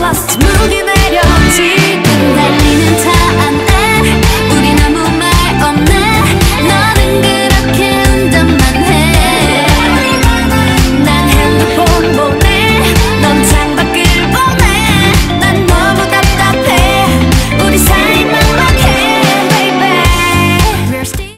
us 무기 내렸지. 달리는 차 안에 우린 아무 말 없네. 너는 그렇게 운전만 해. 난 핸드폰 보내. 넌 창밖을 보내. 난 너무 답답해. 우리 사이 막막해 baby. We're still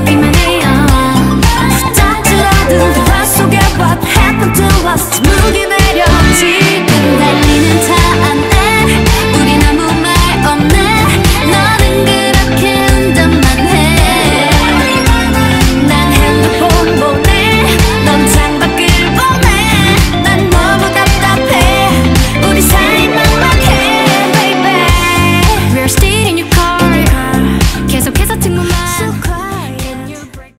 what happened to us? 무기